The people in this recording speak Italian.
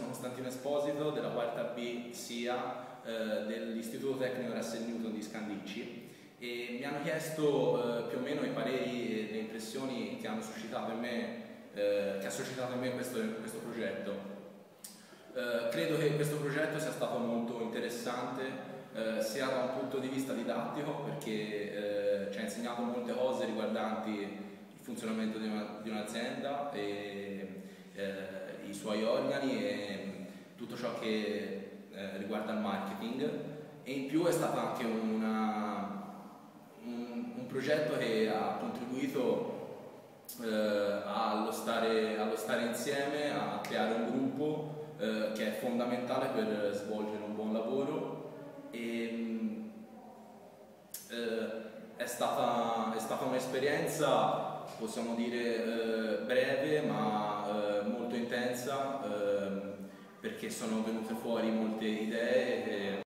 sono Costantino Esposito della quarta B SIA dell'Istituto Tecnico Russell Newton di Scandicci, e mi hanno chiesto più o meno i pareri e le impressioni che hanno suscitato in me, che ha suscitato in me questo progetto. Credo che questo progetto sia stato molto interessante, sia da un punto di vista didattico, perché ci ha insegnato molte cose riguardanti il funzionamento di un'azienda e i suoi organi e tutto ciò che riguarda il marketing, e in più è stato anche un progetto che ha contribuito allo stare insieme, a creare un gruppo che è fondamentale per svolgere un buon lavoro, e è stata un'esperienza, possiamo dire, breve ma molto intensa, perché sono venute fuori molte idee